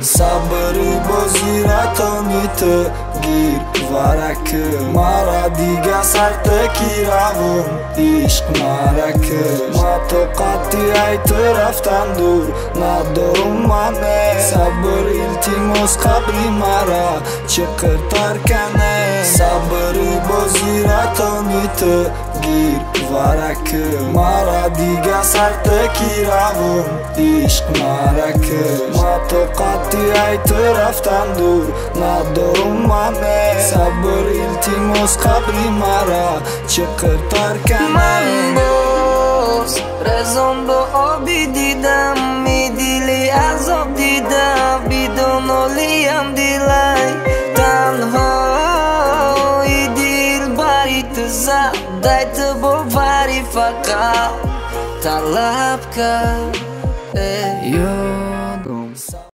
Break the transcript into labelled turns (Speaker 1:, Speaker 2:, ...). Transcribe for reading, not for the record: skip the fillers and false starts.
Speaker 1: Sabri boziratongi gir varaki Mara diga sarta kiravun ishq maraki Matoqati aytiraftan dur nadorum mane Sabr iltimos qabri mara chiqirtarkane Sabri boziratongi gir varaki Mara diga sarta kiravun ishq maraki Matoqati aytiraftan dur nadorum mane Sabr iltimos qabri mara chiqirtarkane
Speaker 2: Man bo'z razon bo obi didam midili azob didam bidonoliyam dilay tanho idil bari tuza dayta bo bari faqat talab kar